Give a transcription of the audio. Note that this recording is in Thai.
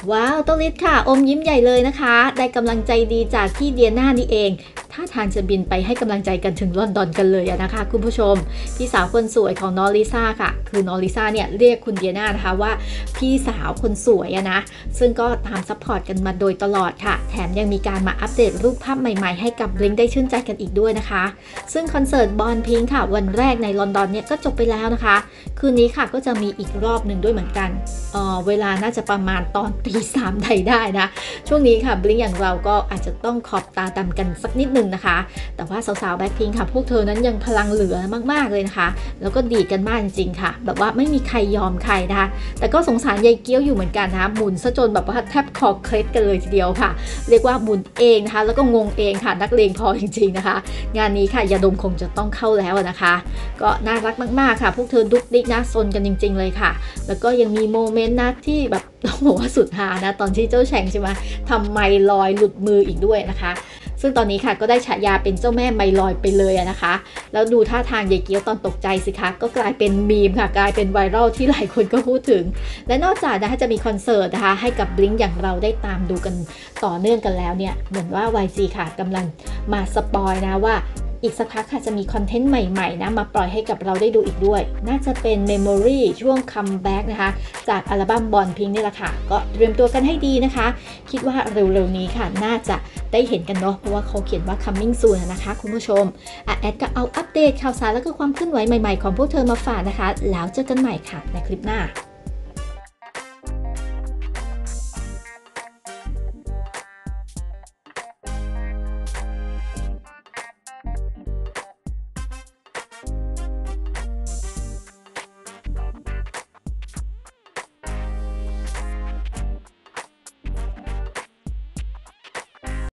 ว้าวต้นฤทธิ์ค่ะอมยิ้มใหญ่เลยนะคะได้กำลังใจดีจากพี่เดียน่านี่เองถ้าทางจะบินไปให้กำลังใจกันถึงลอนดอนกันเลยนะคะคุณผู้ชมพี่สาวคนสวยของน้องลิซ่าค่ะคือน้องลิซ่าเนี่ยเรียกคุณเดียน่านะคะว่าพี่สาวคนสวยนะซึ่งก็ตามซัพพอร์ตกันมาโดยตลอดค่ะแถมยังมีการมาอัปเดตรูปภาพใหม่ๆให้กับบลิงได้ชื่นใจกันอีกด้วยนะคะซึ่งคอนเสิร์ตบอลพิงค์ค่ะวันแรกในลอนดอนเนี่ยก็จบไปแล้วนะคะคืนนี้ค่ะก็จะมีอีกรอบหนึ่งด้วยเหมือนกันเวลาน่าจะประมาณตอนตี 3ไทยได้นะช่วงนี้ค่ะบลิงอย่างเราก็อาจจะต้องขอบตาดำกันสักนิดนึงนะคะแต่ว่าสาวๆแบ็คพิงค์ค่ะพวกเธอนั้นยังพลังเหลือมากๆเลยนะคะแล้วก็ดีกันมากจริงๆค่ะแบบว่าไม่มีใครยอมใครนะคะแต่ก็สงสารยายเกี้ยวอยู่เหมือนกันนะคะหมุนซะจนแบบว่าแทบคอเคล็ดกันเลยทีเดียวค่ะเรียกว่าหมุนเองนะคะแล้วก็งงเองค่ะนักเลงพอจริงๆนะคะงานนี้ค่ะยาดมคงจะต้องเข้าแล้วนะคะก็น่ารักมากๆค่ะพวกเธอดุ๊กดิ๊กนะซนกันจริงๆเลยค่ะแล้วก็ยังมีโมเมนต์นะที่แบบต้องบอกว่าสุดฮานะตอนที่เจ้าแฉ่งใช่ไหมทำไมลอยหลุดมืออีกด้วยนะคะซึ่งตอนนี้ค่ะก็ได้ฉายาเป็นเจ้าแม่ไมลอยไปเลยนะคะแล้วดูท่าทางยายเกี้ยวตอนตกใจสิคะก็กลายเป็นมีมค่ะกลายเป็นไวรัลที่หลายคนก็พูดถึงและนอกจากนะคะจะมีคอนเสิร์ตนะคะให้กับบลิงอย่างเราได้ตามดูกันต่อเนื่องกันแล้วเนี่ยเหมือนว่า YG ค่ะกำลังมาสปอยนะว่าอีกสักพักค่ะจะมีคอนเทนต์ใหม่ๆนะมาปล่อยให้กับเราได้ดูอีกด้วยน่าจะเป็น Memory ช่วงคัมแบ็กนะคะจากอัลบั้มบอลพิงค์นี่แหละค่ะก็เตรียมตัวกันให้ดีนะคะคิดว่าเร็วๆนี้ค่ะน่าจะได้เห็นกันเนาะเพราะว่าเขาเขียนว่า coming soon นะคะคุณผู้ชมแอดก็เอาอัปเดตข่าวสารแล้วก็ความเคลื่อนไหวใหม่ๆของพวกเธอมาฝากนะคะแล้วเจอกันใหม่ค่ะในคลิปหน้า